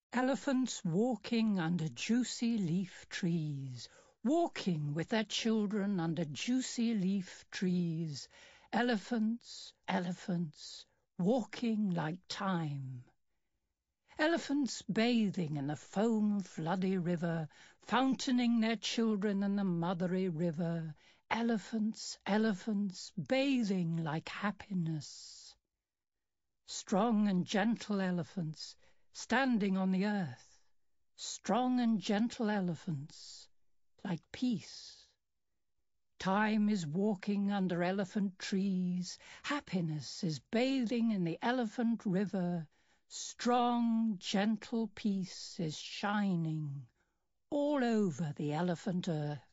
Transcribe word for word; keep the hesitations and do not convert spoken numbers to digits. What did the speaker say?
Elephants walking under juicy leaf trees, walking with their children under juicy leaf trees. Elephants, elephants, walking like time. Elephants bathing in the foam-floody river, fountaining their children in the mothery river. Elephants, elephants, bathing like happiness. Strong and gentle elephants, standing on the earth. Strong and gentle elephants, like peace. Time is walking under elephant trees. Happiness is bathing in the elephant river. Strong, gentle peace is shining all over the elephant earth.